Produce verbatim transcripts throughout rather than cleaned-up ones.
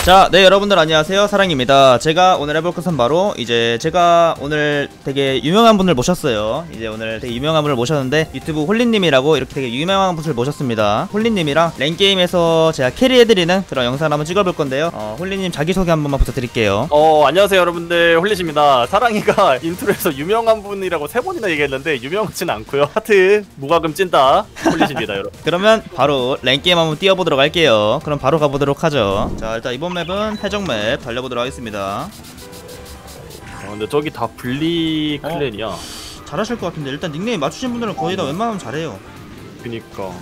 자, 네 여러분들 안녕하세요, 사랑입니다. 제가 오늘 해볼 것은 바로 이제 제가 오늘 되게 유명한 분을 모셨어요. 이제 오늘 되게 유명한 분을 모셨는데 유튜브 홀리님이라고 이렇게 되게 유명한 분을 모셨습니다. 홀리님이랑 랭게임에서 제가 캐리해드리는 그런 영상을 한번 찍어볼 건데요. 어, 홀리님 자기소개 한 번만 부탁드릴게요. 어 안녕하세요 여러분들, 홀리십니다. 사랑이가 인트로에서 유명한 분이라고 세 번이나 얘기했는데 유명하진 않고요. 하트 무과금 찐다 홀리십니다 여러분. 그러면 바로 랭게임 한번 뛰어보도록 할게요. 그럼 바로 가보도록 하죠. 자, 일단 이번 맵은 해적맵 달려보도록 하겠습니다. 어, 근데 저기 다 블리 클랜이야. 어? 잘하실 것 같은데 일단 닉네임 맞추신 분들은 거의 다 웬만하면 잘해요. 그니까 어,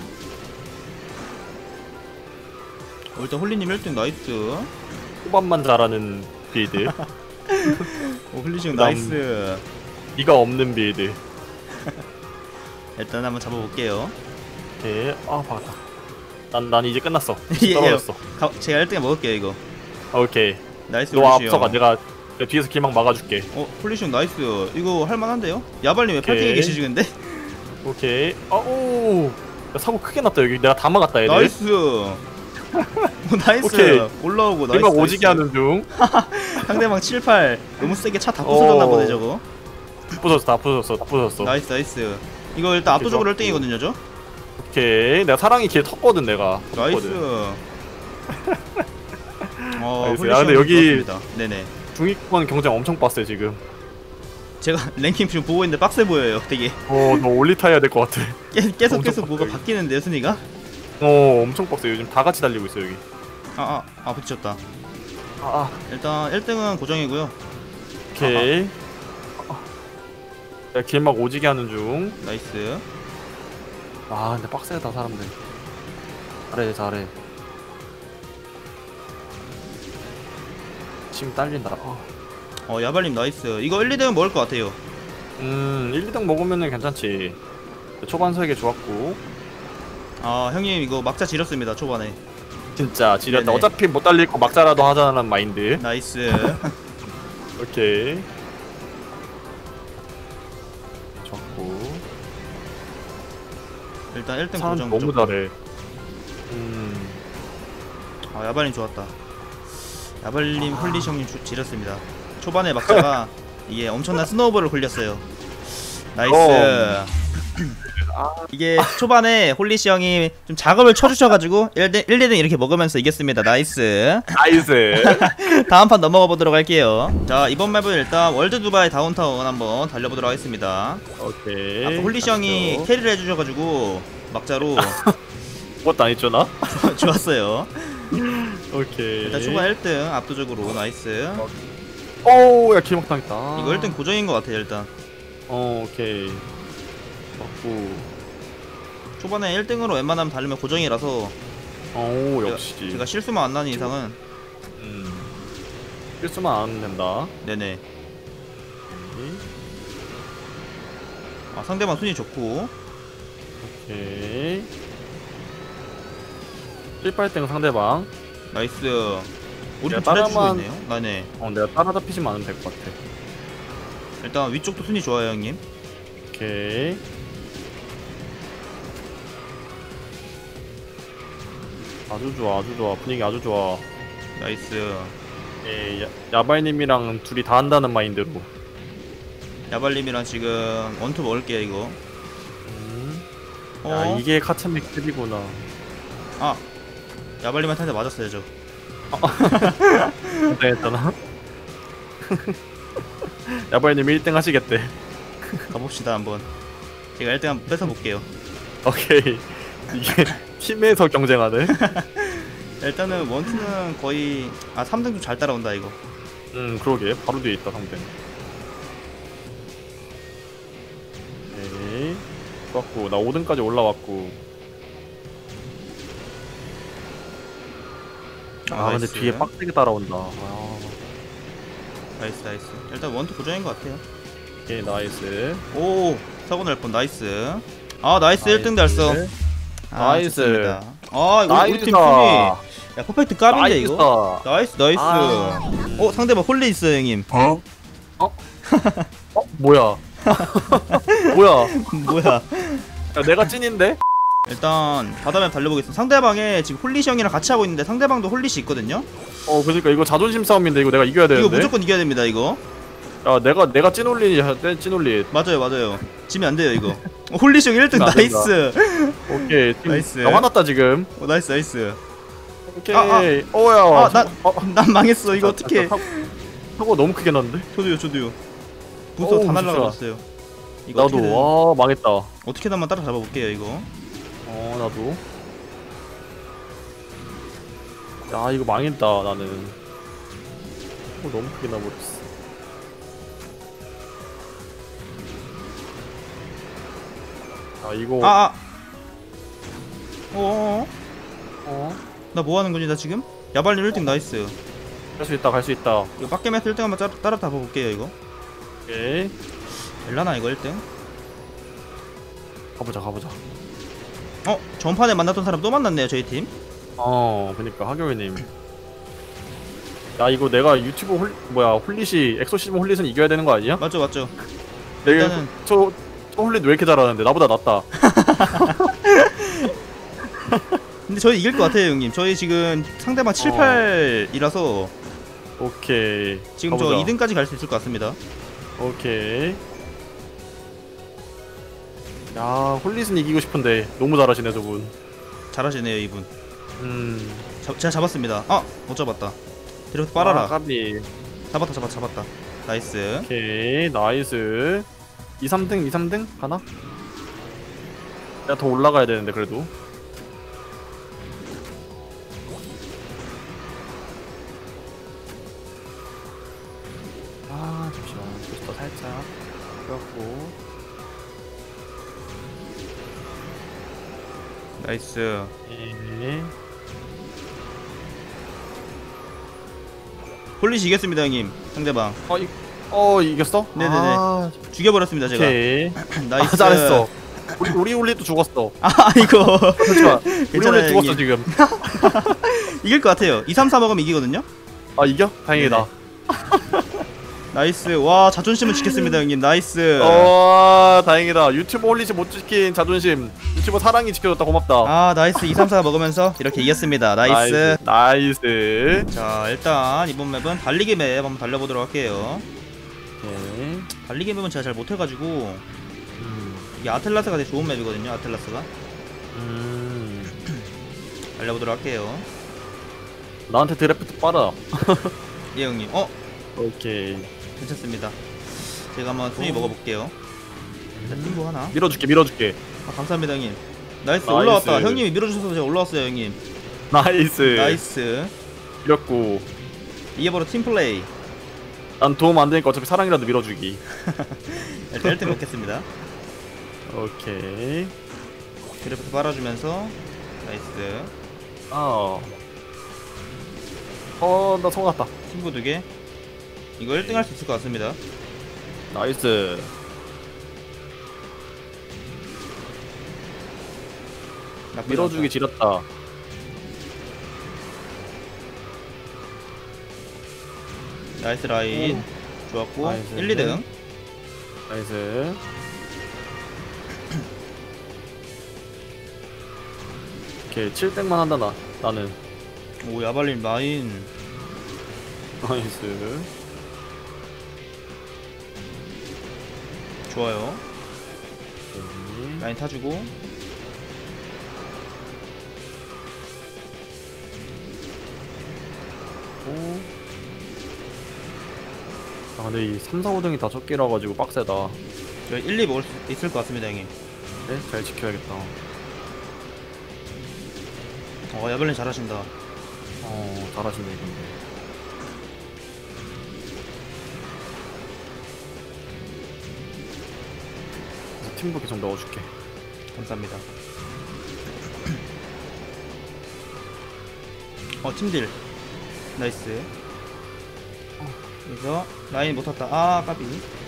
일단 홀리님 일 등 나이스. 후반만 잘하는 빌드. 오, 홀리님 나이스. 니가 없는 빌드. 일단 한번 잡아볼게요. 네, 아 박았다. 난, 난 이제 끝났어. 예, 떨어졌어. 가, 제가 일 등에 먹을게요 이거. 오케이. 나이스. 너 앞서가. 내가, 내가 뒤에서 길막 막아줄게. 어, 폴리션 나이스. 이거 할만한데요? 야발님 왜 팔 등에 계시지 근데? 오케이. 아오. 사고 크게 났다 여기. 내가 다 막았다 얘들. 나이스. 오, 나이스. 오케이. 올라오고 나이스. 길막 오지게 하는 중. 상대방 칠, 팔. 너무 세게 차 다 부서졌나 보네 저거. 다 부서졌어, 다 부서졌어, 다 부서졌어. 나이스 나이스. 이거 일단 압도적으로 일 등이거든요 저? 오케이. 내가 사랑이 길 텄거든 내가. 나이스. 어, 나이스. 야 근데 여기 좋았습니다. 네네. 중위권 경쟁 엄청 빡세 지금. 제가 랭킹 지금 보고 있는데 빡세 보여요 되게. 어, 너 올리타 해야 될 것 같아. 깨, 계속 계속 빡세, 뭐가 여기. 바뀌는데요 순위가? 어, 엄청 빡세. 요즘 다 같이 달리고 있어 여기. 아아 아, 아, 부딪혔다. 아, 아. 일단 일 등은 고정이고요. 오케이. 내가 길막 오지게 하는 중. 나이스. 아, 근데 빡세다 사람들. 잘해, 잘해. 지금 딸린다. 어. 어, 야발님 나이스. 이거 일, 이 등은 먹을 것 같아요. 음, 일, 이 등 먹으면은 괜찮지. 초반 설계 좋았고. 아, 형님 이거 막자 지렸습니다 초반에. 진짜 지렸다. 네네. 어차피 못 달릴 거 막자라도 하자는 마인드. 나이스. 오케이. 좋고. 일단 일 등 사람 고정. 너무 무조건. 잘해. 음. 아, 야발님 좋았다. 야발님, 홀리시 형님 주, 지렸습니다. 초반에 막자가 이게 엄청난 스노우볼을 굴렸어요. 나이스. 어. 이게 초반에 홀리시 형이 좀 작업을 쳐주셔가지고 일 등, 일, 이 등 이렇게 먹으면서 이겼습니다. 나이스. 나이스. 다음 판 넘어가 보도록 할게요. 자, 이번 맵은 일단 월드 두바이 다운타운 한번 달려보도록 하겠습니다. 오케이. 아까 홀리시 형이 캐리를 해주셔가지고 막자로 그것도 안 했죠 나? 좋았어요. 오케이. 일단 초반 일 등 압도적으로 나이스. 오야 길막 당했다. 이거 일 등 고정인 것 같아요 일단. 어 오케이. 맞고. 초반에 일 등으로 웬만하면 달리면 고정이라서 오 역시. 제가, 제가 실수만 안 나는 이상은 음. 실수만 안 하면 된다. 네네. 아, 상대방 순위 좋고. 오케이. 칠, 팔 등 상대방. 나이스. 우리 좀 내가 잘해주고 따라만- 있네요. 네네. 어 내가 따라잡히지만 않으면 될 것 같아. 일단 위쪽도 순위 좋아요 형님. 오케이. 아주 좋아, 아주 좋아. 분위기 아주 좋아. 나이스. 예, 야, 야발님이랑 둘이 다 한다는 마인드로. 야발님이랑 지금 원투 먹을게요 이거. 음. 어? 야 이게 카츠믹 킬이구나. 아, 야발님한테 맞았어요 저. 긴장했잖아. 야발님 일 등 하시겠대. 가봅시다 한번. 제가 일 등 한번 뺏어볼게요. 오케이. 이게 팀에서 경쟁하네. 일단은 원투는 거의 아 삼 등 좀 잘 따라온다 이거. 음 그러게 바로 뒤에 있다 상대. 오케이. 좋았고 나 오 등까지 올라왔고. 아, 나이스. 근데 뒤에 빡세게 따라온다. 아. 나이스 나이스. 일단 원투 고정인 것 같아요. 오케이 나이스. 오, 사고 날 뻔. 나이스. 아, 나이스, 나이스. 일 등 달성. 아, 나이스. 좋습니다. 아, 우리, 우리 팀 순위. 나이스다. 야, 퍼펙트 깝인데 이거. 나이스다. 나이스 나이스. 아. 어, 상대방 홀리 있어 형님. 어? 어? 어? 뭐야? 뭐야? 뭐야? 야, 내가 찐인데? 일단 바다맵 달려보겠습니다. 상대방에 지금 홀리시 형이랑 같이 하고 있는데 상대방도 홀리시 있거든요. 어 그러니까 이거 자존심 싸움인데 이거 내가 이겨야 되는데. 이거 무조건 이겨야 됩니다 이거. 야 내가 내가 찐올린이 할 찐올린. 맞아요 맞아요. 지면 안 돼요 이거. 어, 홀리시 형 일 등 안 된다. 나이스. 오케이 팀 나이스. 나 화났다 지금. 어, 나이스 나이스. 오케이. 아, 아. 어야. 아난 어, 난 망했어 이거 어떻게? 사고, 사고 너무 크게 났는데. 저도요 저도요. 부서 어우, 다 진짜. 날라갔어요. 이거 나도 어떻게든, 와 망했다. 어떻게든 한번 따라 잡아볼게요 이거. 어 나도. 야 이거 망했다 나는. 어, 너무 크게 나버렸어. 아 이거. 아 아. 어어어. 어? 나 뭐하는 거지 나 지금? 야발님 일 등 나이스. 갈 수 있다 갈 수 있다. 이거 빡겜에서 일 등 한번 따라, 따라 잡아볼게요 이거. 오케이. 일라나 이거 일 등. 가보자 가보자. 어? 전판에 만났던 사람 또 만났네요 저희 팀. 어 그니까 하경이님. 야 이거 내가 유튜브 홀 뭐야 홀릿이 엑소시즘 홀릿은 이겨야 되는 거 아니야? 맞죠 맞죠. 내가 일단은- 저, 저 홀릿 왜 이렇게 잘하는데 나보다 낫다. 근데 저희 이길 것 같아요 형님. 저희 지금 상대방 칠, 어. 팔이라서 오케이. 지금 가보자. 저 이 등까지 갈 수 있을 것 같습니다. 오케이. 야 홀릿은 이기고 싶은데 너무 잘하시네 저분. 잘하시네요 이분. 음. 자, 제가 잡았습니다. 아! 못 잡았다. 이렇게 빨아라. 아, 까비. 잡았다 잡았다 잡았다. 나이스. 오케이 나이스. 이, 삼 등 이, 삼 등 가나? 내가 더 올라가야 되는데 그래도. 아 잠시만 부스터 살짝 끄고. 나이스. 예. 폴리시 이겼습니다 형님. 상대방 어, 이, 어 이겼어? 네네네. 아, 죽여버렸습니다 제가. 오케이. 나이스. 아, 잘했어. 우리 우리 홀릿도 죽었어. 아 이거 잠시만. 우리 괜찮아요, 홀릿 죽었어 형님. 지금. 이길 것 같아요. 이, 삼, 사 먹으면 이기거든요. 아 이겨? 다행이다. 나이스. 와 자존심은 지켰습니다 형님. 나이스. 어 다행이다. 유튜브 홀릿이 못 지킨 자존심. 유튜버 사랑이 지켜줬다 고맙다. 아 나이스. 이, 삼, 사 먹으면서 이렇게 이겼습니다. 나이스. 나이스. 나이스. 자 일단 이번 맵은 달리기 맵 한번 달려보도록 할게요. 오케이. 달리기 맵은 제가 잘 못해가지고 음. 이게 아틀라스가 되게 좋은 맵이거든요. 아틀라스가. 음. 달려보도록 할게요. 나한테 드래프트 빨아. 예 형님. 어? 오케이. 괜찮습니다. 제가 한번 순위 오. 먹어볼게요. 일단 팀보 하나. 밀어줄게 밀어줄게. 아 감사합니다 형님. 나이스, 나이스. 올라왔다. 형님이 밀어주셔서 제가 올라왔어요 형님. 나이스. 나이스. 밀었고. 이게 바로 팀플레이. 난 도움 안 되니까 어차피 사랑이라도 밀어주기. 일단 일 등 먹겠습니다. 오케이. 드래프트 빨아주면서 나이스. 아. 어, 나 성공했다. 팀보 두 개. 이거 일 등 할 수 있을 것 같습니다. 나이스. 나쁘지 밀어주기 않다. 지렸다. 나이스 라인. 오. 좋았고 나이스. 일, 이 등. 나이스. 오케이, 칠 등만 한다, 나. 나는. 오 야발님 라인. 나이스. 좋아요. 오케이. 라인 타주고. 오. 아, 근데 이 삼, 사, 오 등이 다 적기라 가지고 빡세다. 저희 일, 이 먹을 수 있을 것 같습니다 형님. 네, 잘 지켜야겠다. 어 야발님 잘하신다. 어, 잘하시네, 근데. 그래서 팀도 계속 넣어줄게. 감사합니다. 어 팀딜. 나이스. 그래서 라인 못 탔다. 아 까비.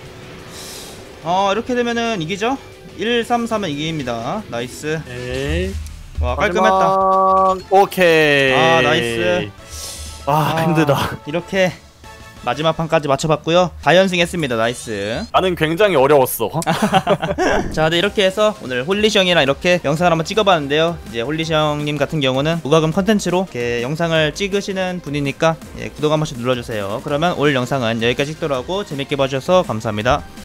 어 이렇게 되면은 이기죠? 일, 삼, 사면 이깁니다. 나이스. 에이. 와 깔끔했다. 마지막. 오케이. 아, 나이스. 아, 힘들다. 이렇게 마지막 판까지 맞춰봤고요. 다 연승했습니다. 나이스. 나는 굉장히 어려웠어. 자, 네, 이렇게 해서 오늘 홀리시 형이랑 이렇게 영상을 한번 찍어봤는데요. 이제 홀리시 형님 같은 경우는 무과금 컨텐츠로 이렇게 영상을 찍으시는 분이니까 예, 구독 한 번씩 눌러주세요. 그러면 오늘 영상은 여기까지 찍도록 하고 재밌게 봐주셔서 감사합니다.